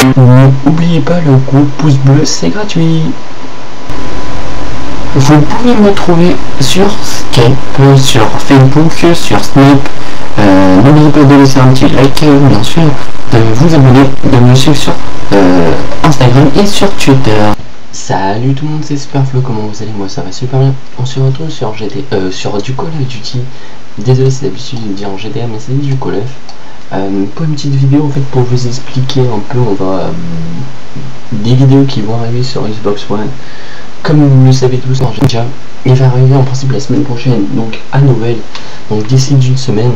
N'oubliez pas le coup pouce bleu, c'est gratuit. Vous pouvez me trouver sur Skype, sur Facebook, sur Snap. N'oubliez pas de laisser un petit like, bien sûr, de vous abonner, de me suivre sur Instagram et sur Twitter. Salut tout le monde, c'est Superflo, comment vous allez? Moi ça va super bien. On se retrouve sur sur du Call of Duty. Désolé, c'est l'habitude de dire GTA, mais c'est du Call of. Pour une petite vidéo en fait pour vous expliquer un peu, on va des vidéos qui vont arriver sur Xbox One. Comme vous le savez tous déjà, il va arriver en principe la semaine prochaine, donc à Noël, donc d'ici d'une semaine,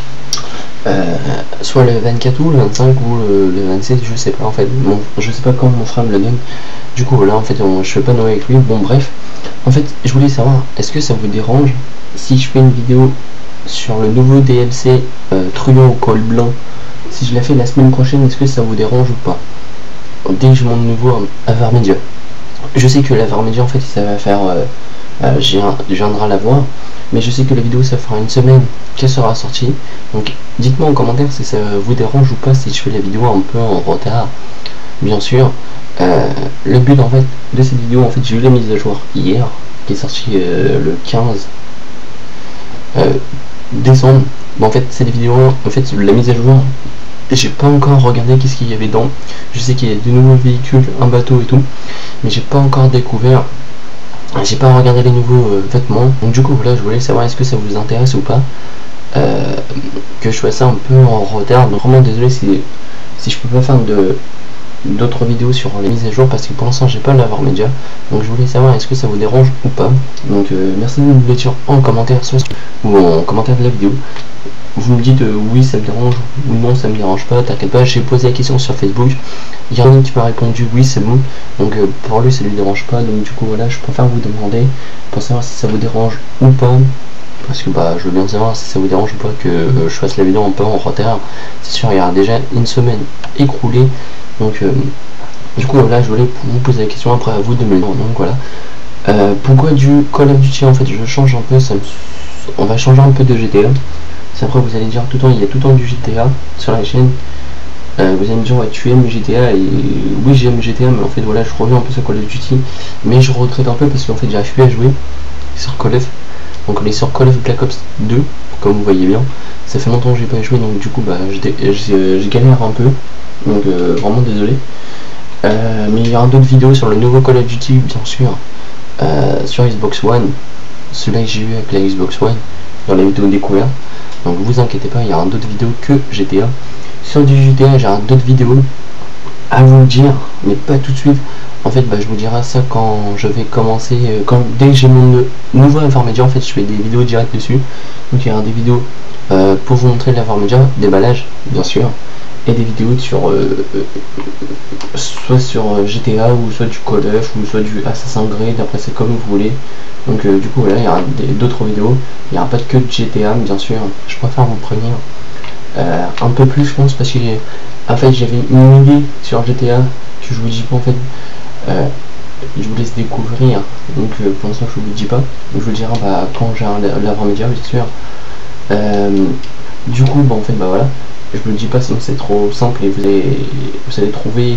soit le 24 ou le 25 ou le 27, je sais pas en fait, bon, je sais pas quand mon frère me le donne. Du coup voilà, en fait je fais pas Noël avec lui. Bon bref, en fait je voulais savoir, est-ce que ça vous dérange si je fais une vidéo sur le nouveau DLC truand au col blanc? Si je la fais la semaine prochaine, est-ce que ça vous dérange ou pas? Dès que je monte nouveau à Varmedia. Je sais que la Varmedia en fait ça va faire je viendrai la voir, mais je sais que la vidéo ça fera une semaine qu'elle sera sortie. Donc dites-moi en commentaire si ça vous dérange ou pas si je fais la vidéo un peu en retard. Bien sûr, le but en fait de cette vidéo, en fait j'ai eu la mise à jour hier qui est sortie le 15 décembre. Bon, en fait c'est des vidéos, en fait la mise à jour, j'ai pas encore regardé qu'est-ce qu'il y avait dedans. Je sais qu'il y a de nouveaux véhicules, un bateau et tout, mais j'ai pas encore découvert, j'ai pas regardé les nouveaux vêtements. Donc du coup voilà, je voulais savoir est-ce que ça vous intéresse ou pas, que je fasse ça un peu en retard. Donc vraiment désolé si je peux pas faire d'autres vidéos sur les mises à jour parce que pour l'instant j'ai pas l'avoir média. Donc je voulais savoir est-ce que ça vous dérange ou pas. Donc merci de me le dire en commentaire, soit ou en commentaire de la vidéo. Vous me dites oui ça me dérange ou non ça me dérange pas, t'inquiète pas, j'ai posé la question sur Facebook, il y en a un qui m'a répondu oui c'est bon, donc pour lui ça lui dérange pas. Donc du coup voilà, je préfère vous demander pour savoir si ça vous dérange ou pas, parce que bah je veux bien savoir si ça vous dérange ou pas que je fasse la vidéo un peu en retard. C'est sûr, il y a déjà une semaine écroulée, donc du coup voilà, je voulais vous poser la question, après à vous de me le dire. Donc voilà, pourquoi du Call of Duty en fait je change un peu, on va changer un peu de GTA. Après vous allez dire tout le temps, il y a tout le temps du GTA sur la chaîne. Vous allez me dire ouais, tu aimes GTA, et oui j'aime GTA, mais en fait voilà, je reviens un peu sur Call of Duty, mais je retraite un peu parce qu'en fait j'arrive plus à jouer sur Call of. Donc on est sur Call of Black Ops 2 comme vous voyez bien, ça fait longtemps que j'ai pas joué, donc du coup bah je galère un peu, donc vraiment désolé. Mais il y aura d'autres vidéos sur le nouveau Call of Duty bien sûr, sur Xbox One, celui-là que j'ai eu avec la Xbox One dans la vidéo découverte. Donc vous inquiétez pas, il y aura d'autres vidéos que GTA. Sur du GTA, j'aurai d'autres vidéos à vous dire, mais pas tout de suite. En fait, bah, je vous dirai ça quand je vais commencer, dès que j'ai mon nouveau Varmedia, en fait, je fais des vidéos directes dessus. Donc il y aura des vidéos pour vous montrer la Varmedia, déballage, bien sûr, et des vidéos sur soit sur GTA ou soit du Call of ou soit du Assassin's Creed, après c'est comme vous voulez. Donc du coup voilà, il y aura d'autres vidéos, il n'y aura pas que de GTA bien sûr, je préfère vous prévenir un peu plus je pense, parce que en fait j'avais une idée sur GTA que je vous dis pas en fait, je vous laisse découvrir, donc pour l'instant je vous le dis pas, je vous le dirai bah, quand j'ai l'avant-média bien sûr. Du coup bah, en fait bah voilà, je vous le dis pas sinon c'est trop simple et vous allez trouver,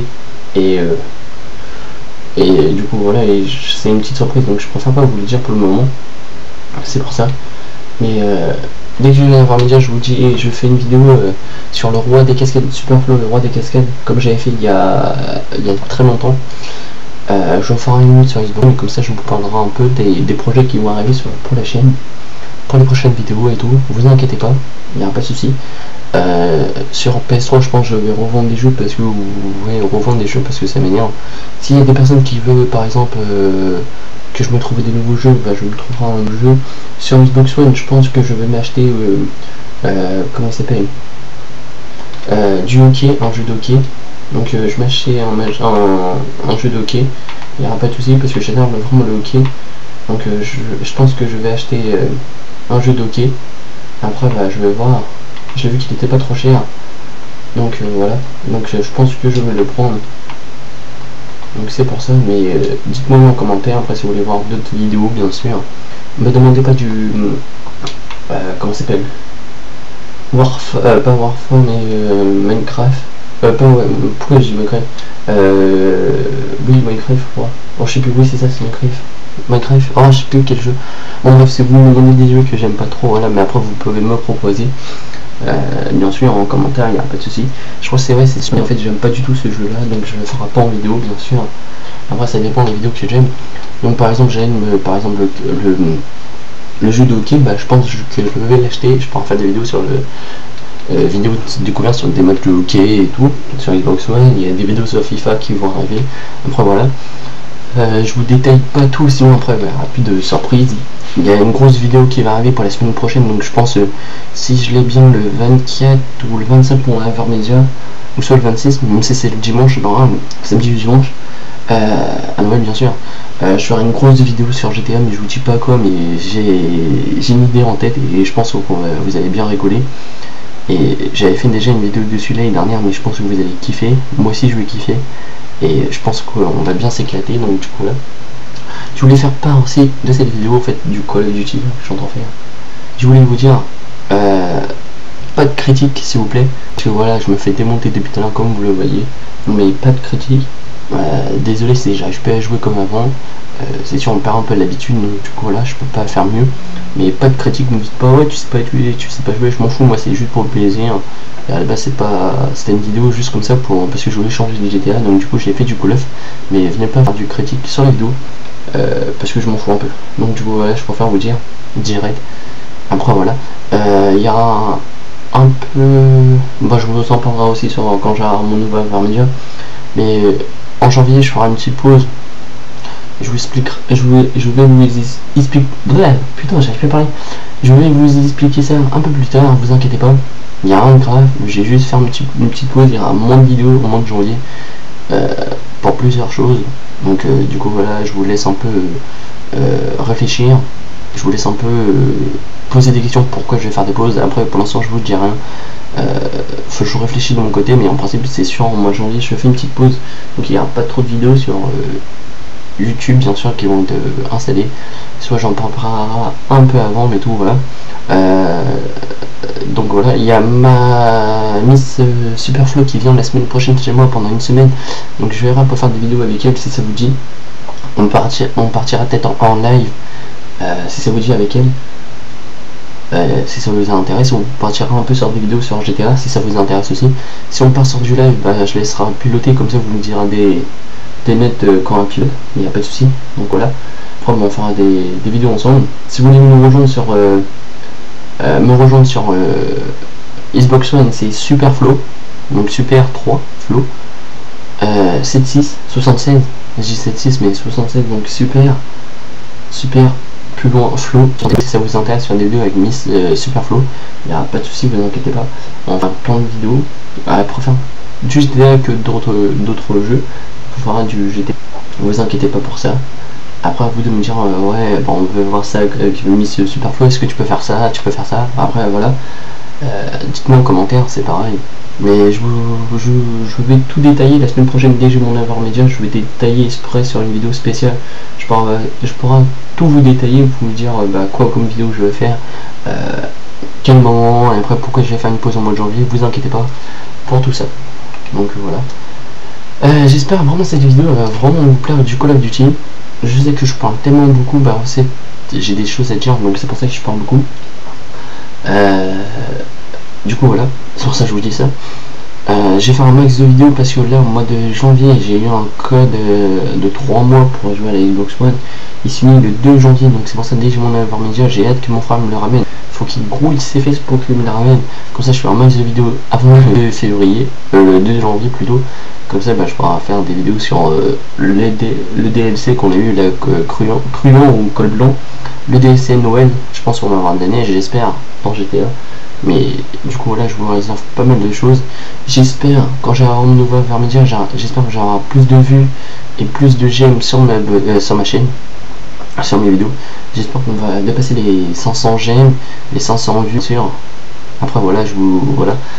et du coup voilà, c'est une petite surprise, donc je préfère pas vous le dire pour le moment, c'est pour ça. Mais dès que je viens d'avoir média, je vous dis, et je fais une vidéo sur le roi des cascades, Superflo, le roi des cascades, comme j'avais fait il y a très longtemps. Je ferai une sur Xbox, et comme ça je vous parlerai un peu des projets qui vont arriver pour la chaîne, pour les prochaines vidéos et tout. Vous inquiétez pas, il n'y aura pas de souci. Sur PS3 je pense que je vais revendre des jeux parce que ça m'énerve. S'il y a des personnes qui veulent par exemple que je me trouve des nouveaux jeux, bah, je me trouverai un nouveau jeu. Sur Xbox One je pense que je vais m'acheter comment il s'appelle, du hockey, un jeu de hockey. Donc je m'achète un jeu de hockey, il n'y aura pas de souci parce que j'adore vraiment le hockey. Donc je pense que je vais acheter un jeu de hockey. Après bah, je vais voir, j'ai vu qu'il était pas trop cher, donc voilà, donc je pense que je vais le prendre, donc c'est pour ça. Mais dites-moi en commentaire après si vous voulez voir d'autres vidéos bien sûr. Me demandez pas du comment ça s'appelle, pas Warfare mais Minecraft, Pas ouais, pourquoi je dis Minecraft oui, Minecraft, je crois. Oh, je sais plus, oui, c'est ça, c'est Minecraft, oh, je sais plus quel jeu. Bon, bref, si vous me demandez des jeux que j'aime pas trop, voilà, mais après vous pouvez me proposer. Bien sûr, en commentaire, il n'y a pas de souci. Je crois que c'est vrai, c'est sûr, en fait, j'aime pas du tout ce jeu là, donc je le ferai pas en vidéo, bien sûr. Après, ça dépend des vidéos que j'aime. Donc, par exemple, j'aime, par exemple, le jeu de hockey, bah, je pense que je vais l'acheter. Je peux en faire des vidéos sur le vidéos découvertes sur des matchs de hockey et tout, sur Xbox One. Il y a des vidéos sur FIFA qui vont arriver. Après, voilà. Je vous détaille pas tout, sinon après, bah, plus de surprise. Il y a une grosse vidéo qui va arriver pour la semaine prochaine, donc je pense si je l'ai bien le 24 ou le 25 pour Avermedia, ou soit le 26, même si c'est le dimanche, ben, samedi ou dimanche, à Noël bien sûr, je ferai une grosse vidéo sur GTA, mais je vous dis pas quoi, mais j'ai une idée en tête et je pense que vous allez bien rigoler. Et j'avais fait déjà une vidéo dessus l'année dernière, mais je pense que vous allez kiffer, moi aussi je vais kiffer, et je pense qu'on va bien s'éclater, donc du coup là. Je voulais faire part aussi de cette vidéo en fait du Call of Duty que j'entends faire. Je voulais vous dire pas de critique s'il vous plaît, parce que voilà, je me fais démonter depuis tout à l'heure comme vous le voyez, mais pas de critique. Désolé si j'arrive pas à jouer comme avant, c'est sûr on perd un peu l'habitude, donc du coup là je peux pas faire mieux, mais pas de critique, ne me dites pas ouais tu sais pas jouer, je m'en fous, moi c'est juste pour le plaisir. Et à la base c'était une vidéo juste comme ça parce que je voulais changer de GTA, donc du coup j'ai fait du Call of, mais venez pas faire du critique sur la vidéo. Parce que je m'en fous un peu, donc du coup voilà, je préfère vous dire direct. Après voilà, il y aura un peu, bah, je vous en parlerai aussi sur quand j'aurai mon nouveau Avermedia, mais en janvier je ferai une petite pause. Je vais vous expliquer, putain j'arrive pas à parler, je vais vous expliquer ça un peu plus tard, vous inquiétez pas, il n'y a rien de grave, j'ai juste fait une petite pause, il y aura moins de vidéos au mois de janvier, pour plusieurs choses. Donc du coup voilà, je vous laisse un peu réfléchir, je vous laisse un peu poser des questions pourquoi je vais faire des pauses. Après pour l'instant je vous dis rien, je réfléchis de mon côté, mais en principe c'est sûr en mois de janvier je fais une petite pause, donc il n'y a pas trop de vidéos sur YouTube bien sûr qui vont être installées, soit j'en parlerai un peu avant, mais tout voilà. Donc voilà, il y a ma Miss Superflow qui vient la semaine prochaine chez moi pendant une semaine, donc je verrai pour faire des vidéos avec elle si ça vous dit. On partira peut-être en live si ça vous dit avec elle, si ça vous intéresse. On partira un peu sur des vidéos sur GTA si ça vous intéresse aussi. Si on part sur du live, bah, je laisserai piloter, comme ça vous me direz des notes quand on pilote, il n'y a pas de souci. Donc voilà, après on fera des vidéos ensemble. Si vous voulez me rejoindre sur Xbox One, c'est Superflow, donc Super 3 Flow 76 76, je dis 76 mais 76, donc super plus loin Flow. Si ça vous intéresse faire des vidéos avec Miss Superflow, il n'y a pas de souci, vous inquiétez pas, on va plein de vidéos, après du GTA que d'autres jeux, on fera du GTA, ne vous inquiétez pas pour ça. Après à vous de me dire ouais bon, on veut voir ça avec Miss Superflow, est-ce que tu peux faire ça, après voilà, dites-moi en commentaire, c'est pareil. Mais je vais tout détailler la semaine prochaine dès que j'ai mon Avermedia, je vais détailler exprès sur une vidéo spéciale. Je pourrai tout vous détailler, vous me dire bah, quoi comme vidéo je vais faire, quel moment, et après pourquoi je vais faire une pause en mois de janvier, vous inquiétez pas pour tout ça. Donc voilà. J'espère vraiment que cette vidéo va vraiment vous plaire du Call of Duty. Je sais que je parle tellement beaucoup, bah j'ai des choses à dire, donc c'est pour ça que je parle beaucoup. Du coup voilà, c'est pour ça que je vous dis ça. J'ai fait un max de vidéos parce que là au mois de janvier j'ai eu un code de 3 mois pour jouer à la Xbox One. Il s'est mis le 2 janvier, donc c'est pour ça que dès que j'ai mon Avermedia, j'ai hâte que mon frère me le ramène. Faut qu'il grouille ses fesses pour qu'il me le ramène. Comme ça je fais un max de vidéos avant le 2 février, le 2 janvier plutôt. Comme ça bah, je pourrai faire des vidéos sur le DLC qu'on a eu, la Cruant ou Col Blanc, le DLC Noël, je pense qu'on va avoir de la neige, j'espère, dans GTA. Mais du coup là je vous réserve pas mal de choses. J'espère quand j'aurai mon nouveau Avermedia, j'espère que j'aurai plus de vues et plus de j'aime sur ma chaîne, sur mes vidéos. J'espère qu'on va dépasser les 500 j'aime, les 500 vues sûr. Après voilà,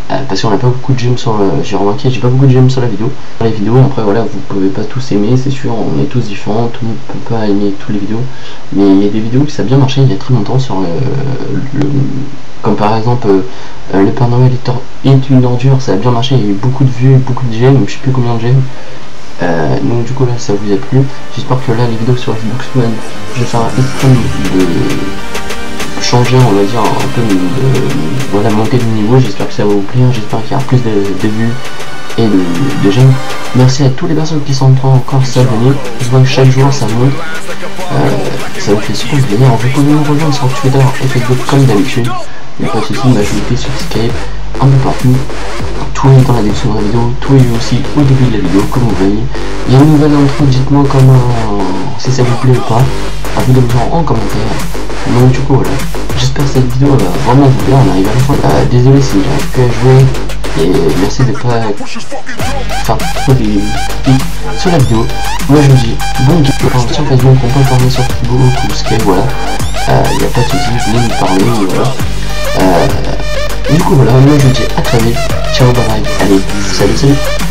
parce qu'on n'a pas beaucoup de gemmes sur j'ai remarqué, j'ai pas beaucoup de gemmes sur la vidéo. Les vidéos, après voilà, vous pouvez pas tous aimer, c'est sûr, on est tous différents, tout le monde peut pas aimer toutes les vidéos, mais il y a des vidéos qui ça a bien marché il y a très longtemps sur comme par exemple le Père Noël est une ordure, ça a bien marché, il y a eu beaucoup de vues, beaucoup de gemmes, je sais plus combien de gemmes. Donc du coup là ça vous a plu, j'espère que là les vidéos sur Xbox One, je vais faire un extrême de changer, on va dire un peu de voilà, monter de niveau, j'espère que ça va vous plaire, j'espère qu'il y aura plus de vues et de j'aime. Merci à toutes les personnes qui sont en train encore de s'abonner, je vois que chaque jour ça monte, ça vous fait super plaisir. Vous pouvez nous rejoindre sur Twitter et Facebook comme d'habitude, mais pas de soucis, je vous fais sur Skype, un peu partout, tout est dans la description de la vidéo, tout est aussi au début de la vidéo comme vous voyez. Il y a une nouvelle intro, dites-moi si ça vous plaît ou pas, à vous de me dire en commentaire. Donc du coup voilà, j'espère que cette vidéo va vraiment vous plaire, on arrive à la fin. Désolé si j'arrive plus à jouer, et merci de pas faire trop des pics sur la vidéo. Moi je vous dis bon game sur Facebook, on peut parler sur Facebook ou Skype, voilà, il n'y a pas de soucis, venez me parler, voilà. Du coup voilà, moi je vous dis à très vite, ciao bye bye, allez, salut.